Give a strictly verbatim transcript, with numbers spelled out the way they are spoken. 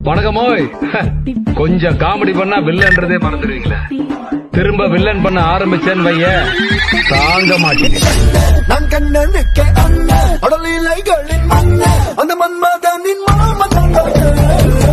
வணக்கமோய். கொஞ்சம் காமெடி பண்ணா வில்லன்றதே மறந்துடுவீங்களா? திரும்ப வில்லன் பண்ண ஆரம்பிச்சேன்னு வைய தாங்க மாட்டேன். நான் கண்ணனுக்கு அண்ணன் அடலிலைகளின் மண்ண அந்த மன்மதனின் மாமன்